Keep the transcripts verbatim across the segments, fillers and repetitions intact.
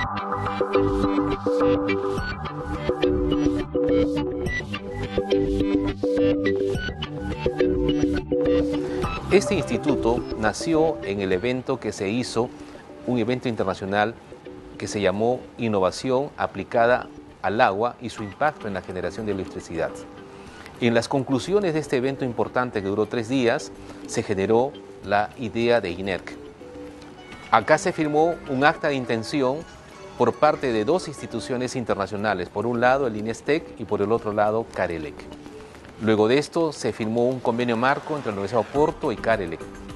Este instituto nació en el evento que se hizo, un evento internacional que se llamó Innovación aplicada al agua y su impacto en la generación de electricidad. En las conclusiones de este evento importante que duró tres días, se generó la idea de INERC. Acá se firmó un acta de intención por parte de dos instituciones internacionales, por un lado el INESTEC y por el otro lado Carelec. Luego de esto se firmó un convenio marco entre la Universidad de Oporto y Carelec.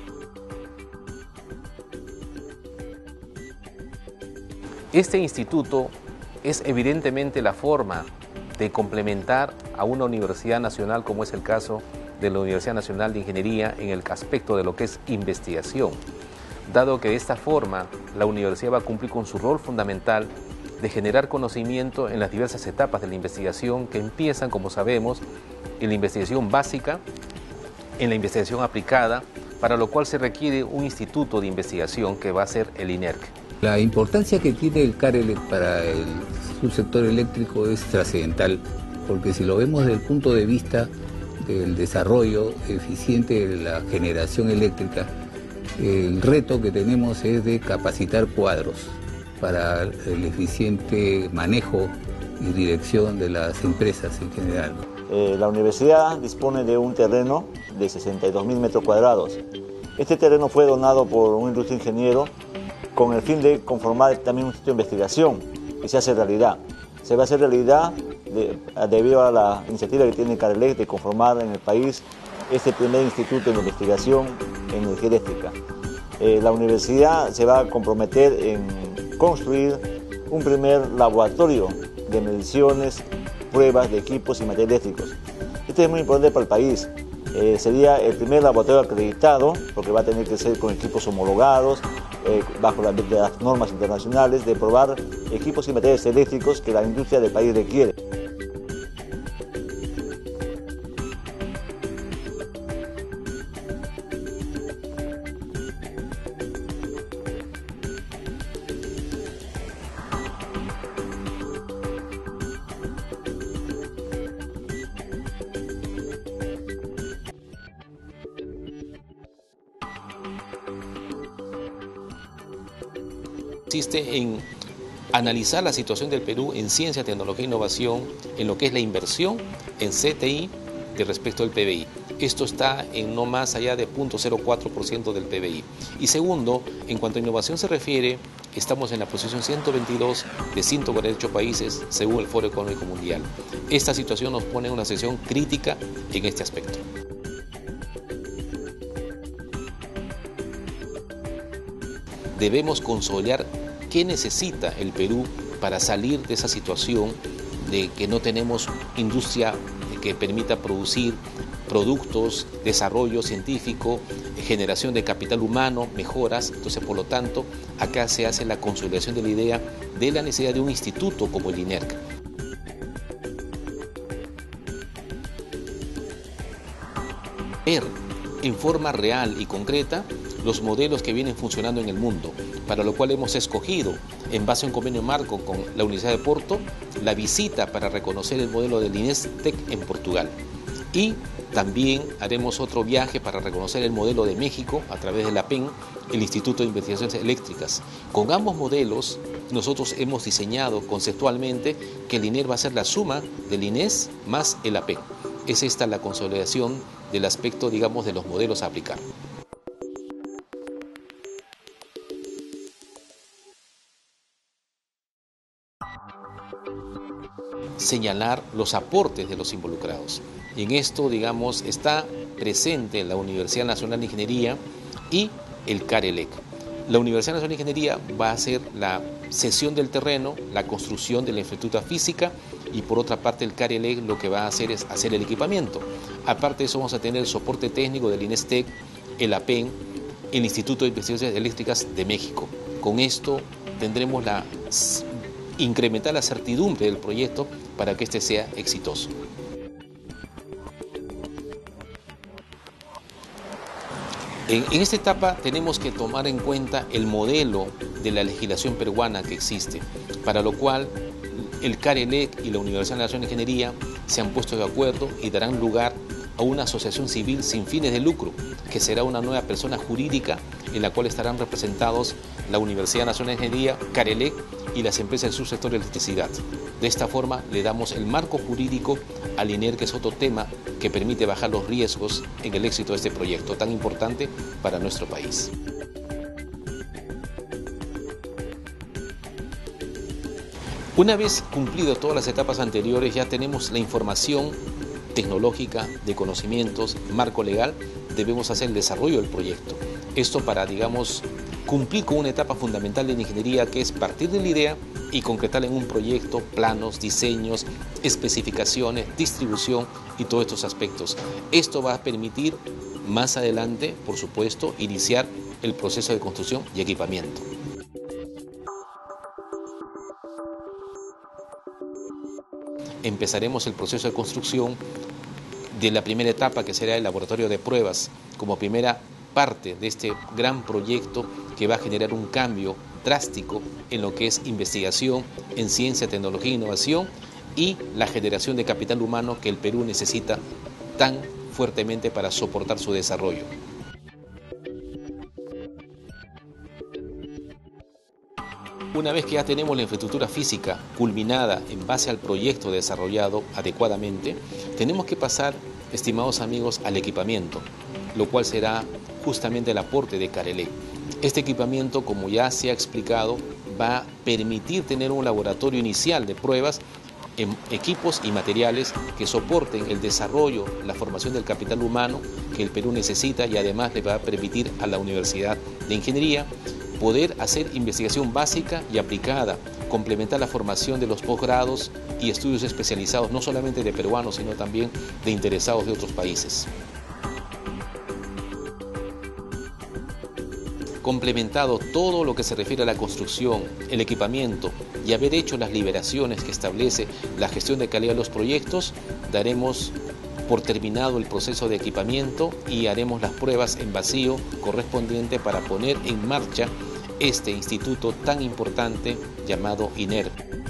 Este instituto es evidentemente la forma de complementar a una universidad nacional, como es el caso de la Universidad Nacional de Ingeniería, en el aspecto de lo que es investigación, dado que de esta forma la universidad va a cumplir con su rol fundamental de generar conocimiento en las diversas etapas de la investigación que empiezan, como sabemos, en la investigación básica, en la investigación aplicada, para lo cual se requiere un instituto de investigación que va a ser el INERC. La importancia que tiene el Carelec para el subsector eléctrico es trascendental, porque si lo vemos desde el punto de vista del desarrollo eficiente de la generación eléctrica, el reto que tenemos es de capacitar cuadros para el eficiente manejo y dirección de las empresas en general. Eh, la universidad dispone de un terreno de sesenta y dos mil metros cuadrados. Este terreno fue donado por un ilustre ingeniero con el fin de conformar también un sitio de investigación que se hace realidad. Se va a hacer realidad de, debido a la iniciativa que tiene Carelec de conformar en el país este primer instituto de investigación en energía eléctrica. Eh, la universidad se va a comprometer en construir un primer laboratorio de mediciones, pruebas de equipos y materiales eléctricos. Esto es muy importante para el país. Eh, sería el primer laboratorio acreditado, porque va a tener que ser con equipos homologados, eh, bajo la, las normas internacionales, de probar equipos y materiales eléctricos que la industria del país requiere. Consiste en analizar la situación del Perú en ciencia, tecnología e innovación, en lo que es la inversión en C T I de respecto al P B I. Esto está en no más allá de cero punto cero cuatro por ciento del P B I. Y segundo, en cuanto a innovación se refiere, estamos en la posición ciento veintidós de ciento cuarenta y ocho países según el Foro Económico Mundial. Esta situación nos pone en una situación crítica en este aspecto. Debemos consolidar qué necesita el Perú para salir de esa situación de que no tenemos industria que permita producir productos, desarrollo científico, generación de capital humano, mejoras. Entonces, por lo tanto, acá se hace la consolidación de la idea de la necesidad de un instituto como el INERC. Ver en forma real y concreta los modelos que vienen funcionando en el mundo, para lo cual hemos escogido, en base a un convenio marco con la Universidad de Porto, la visita para reconocer el modelo del INESTEC en Portugal. Y también haremos otro viaje para reconocer el modelo de México a través de la P E N, el Instituto de Investigaciones Eléctricas. Con ambos modelos, nosotros hemos diseñado conceptualmente que el INER va a ser la suma del INES más el A P E N. Es esta la consolidación del aspecto, digamos, de los modelos a aplicar. Señalar los aportes de los involucrados. Y en esto, digamos, está presente la Universidad Nacional de Ingeniería y el Carelec. La Universidad Nacional de Ingeniería va a hacer la cesión del terreno, la construcción de la infraestructura física, y por otra parte el Carelec lo que va a hacer es hacer el equipamiento. Aparte de eso, vamos a tener el soporte técnico del INESTEC, el A P E N, el Instituto de Investigaciones Eléctricas de México. Con esto tendremos la incrementar la certidumbre del proyecto para que este sea exitoso. En, en esta etapa tenemos que tomar en cuenta el modelo de la legislación peruana que existe, para lo cual el CARELEC y la Universidad Nacional de Ingeniería se han puesto de acuerdo y darán lugar a una asociación civil sin fines de lucro, que será una nueva persona jurídica en la cual estarán representados la Universidad Nacional de Ingeniería, CARELEC y las empresas del subsector de electricidad. De esta forma le damos el marco jurídico al INER, que es otro tema que permite bajar los riesgos en el éxito de este proyecto tan importante para nuestro país. Una vez cumplido todas las etapas anteriores, ya tenemos la información tecnológica, de conocimientos, marco legal, debemos hacer el desarrollo del proyecto. Esto para, digamos, cumplir con una etapa fundamental de la ingeniería, que es partir de la idea y concretarla en un proyecto, planos, diseños, especificaciones, distribución y todos estos aspectos. Esto va a permitir más adelante, por supuesto, iniciar el proceso de construcción y equipamiento. Empezaremos el proceso de construcción de la primera etapa, que será el laboratorio de pruebas, como primera parte de este gran proyecto que va a generar un cambio drástico en lo que es investigación en ciencia, tecnología e innovación y la generación de capital humano que el Perú necesita tan fuertemente para soportar su desarrollo. Una vez que ya tenemos la infraestructura física culminada en base al proyecto desarrollado adecuadamente, tenemos que pasar, estimados amigos, al equipamiento, lo cual será justamente el aporte de CARELEC. Este equipamiento, como ya se ha explicado, va a permitir tener un laboratorio inicial de pruebas en equipos y materiales que soporten el desarrollo, la formación del capital humano que el Perú necesita, y además le va a permitir a la Universidad de Ingeniería poder hacer investigación básica y aplicada, complementar la formación de los posgrados y estudios especializados, no solamente de peruanos, sino también de interesados de otros países. Complementado todo lo que se refiere a la construcción, el equipamiento y haber hecho las liberaciones que establece la gestión de calidad de los proyectos, daremos por terminado el proceso de equipamiento y haremos las pruebas en vacío correspondiente para poner en marcha este instituto tan importante llamado INER.